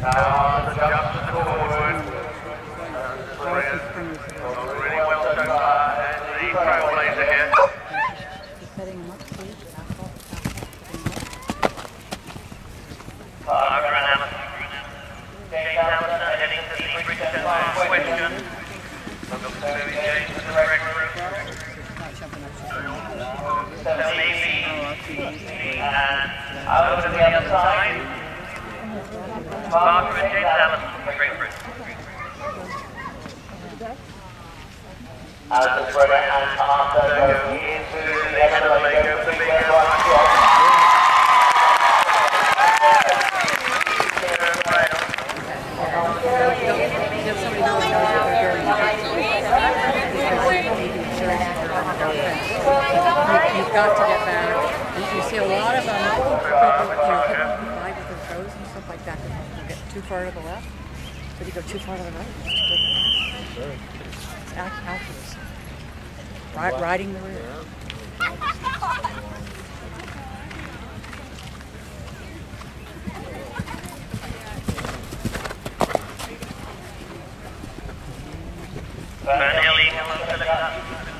Now the jumps forward. Brilliant. Really well so far. And the trailblazer here. Setting him up, please. Barbara and Allison. James Allison heading to the Bridgestone last question. Looks to be James to the correct route. So maybe and over to the other side. Barbara and James Allison, great Britain. As the brother and Arthur go into the head of the leg, over the big right. You've got to get back. You see a lot of them, ride with their toes and stuff like that. You get too far to the left, but you go too far to the right. It's accuracy. Riding the rear. Van Hilly, hello to the cut.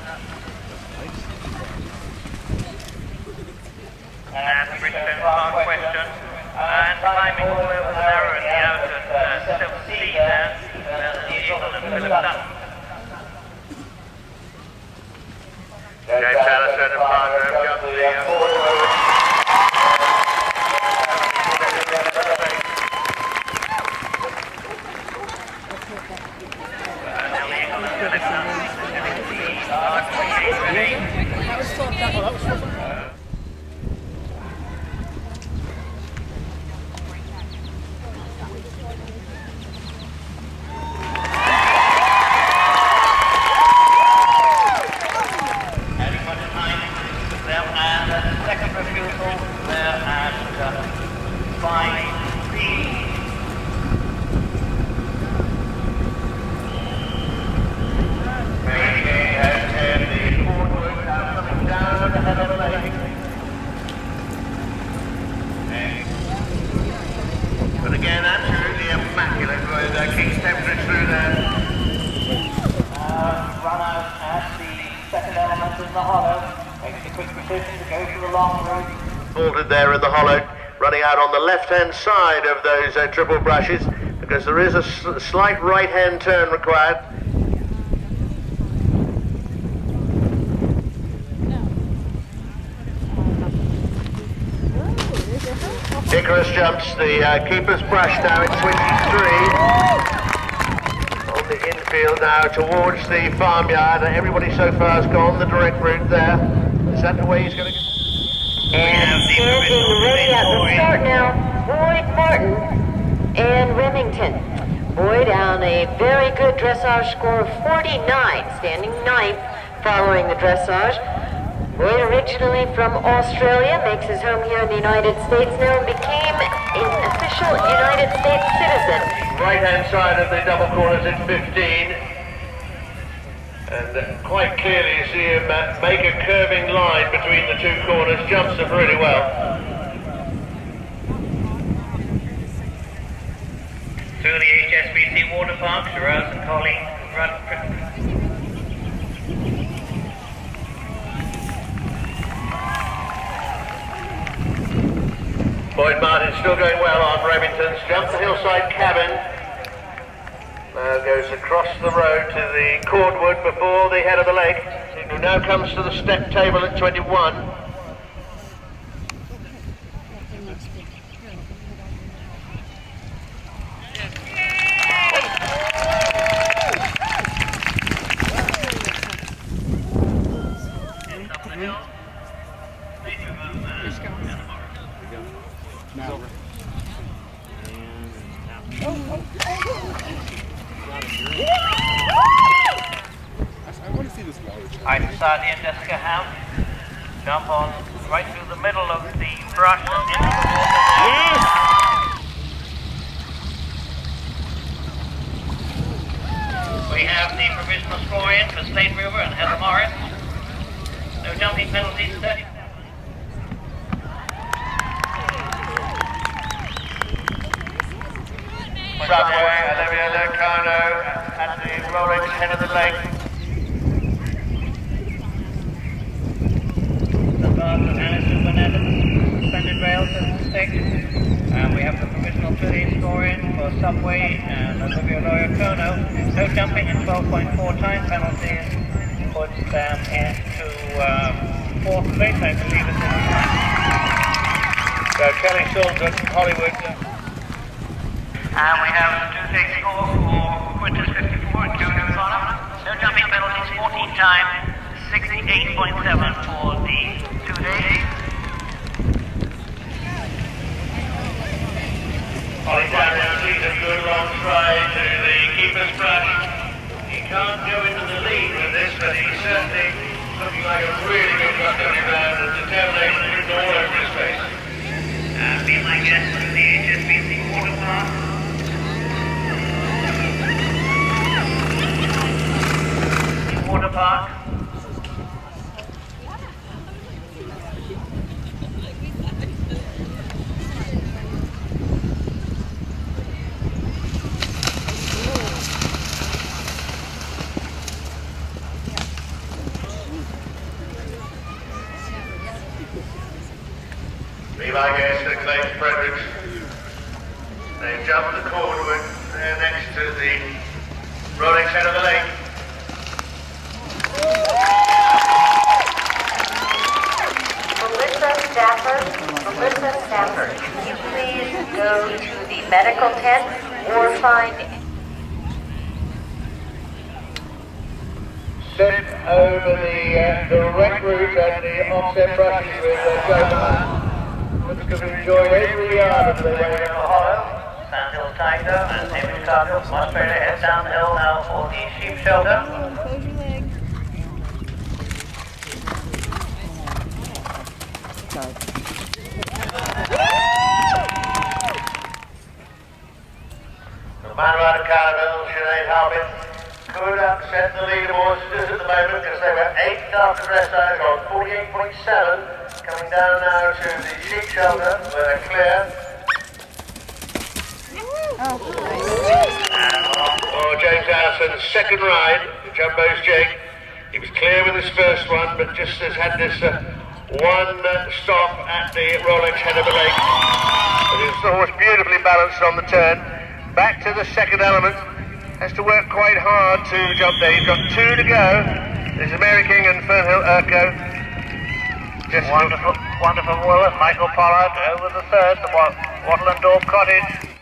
And the Bridgestone Park question. And climbing all over the narrow and the outer Silk Sea there. The Eagle and Philip Dutton. James Allison and Parker have jumped the forward. But again, absolutely immaculate with King's temperature through there. Run out at the second element in the hollow. Makes a quick decision to go for the long route. Bolted there in the hollow, running out on the left-hand side of those triple brushes, because there is a slight right-hand turn required. Icarus jumps the keeper's brush now in 23. On the infield now towards the farmyard. Everybody so far has gone the direct route there. Is that the way he's going to go? And standing ready at the start now, Boyd Martin and Remington. Boyd on a very good dressage score of 49, standing ninth following the dressage. Boyd, originally from Australia, makes his home here in the United States now and became an official United States citizen. Right-hand side of the double corners in 15. And quite clearly you see him make a curving line between the two corners, jumps them really well. Through the HSBC water parks, Rose and Colleen run. Boyd Martin still going well on Remington's. Jumps the hillside cabin. Now goes across the road to the cordwood before the head of the leg. Who now comes to the step table at 21. I decided in Jessica House, jump on right through the middle of the brush and into the water there. Yes! We have the provisional score in for Slade River and Heather Morris. No jumping penalties, 30. Subway, Olivia Locarno at the Rolex head of the lake. The path of Alistair Burnett, suspended rails at 6. We have the provisional 13 score in for Subway and Olivia Locarno. No jumping and 12.4 time penalties puts them into 4th place, I believe, at this time. So Kelly Shulton, Hollywood. And we have the 2-take score for Quintus 54 and Joe O'Connor. No jumping penalties, 14 time, 68.7 for the 2 days. Holly Daniels leads a good long try to the keeper's brush. He can't go into the lead with this, but he's certainly looking like a really good luck on him and the determination written all over his face. Be my guest from the HSBC water park. Water park. Be my guest at Clayton Fredericks. They've jumped the cordwood. They're next to the Rolex head of the lake. Melissa Stafford, can you please go to the medical tent or find... Sit over the wreck route and the offset brushes with Joe. Looks to have enjoyed every yard of the way in the hollow. Sandhill Tiger and David Cargill from Australia heads down the hill now for the sheep shelter. Close your legs. The man right of Carnival, Sinead Harbin, could upset the leaderboard at the moment because they were 8th after dressage on 48.7, coming down now to the sheep shelter where they're clear. Oh, James Allison's second ride, the Jumbo's Jake. He was clear with his first one, but just has had this one stop at the Rolex head of the lake. But he was always beautifully balanced on the turn. Back to the second element. Has to work quite hard to jump there. He's got 2 to go. There's Mary King and Fernhill Urco. Wonderful work. Michael Pollard over the third, the Wattle and Daub Cottage.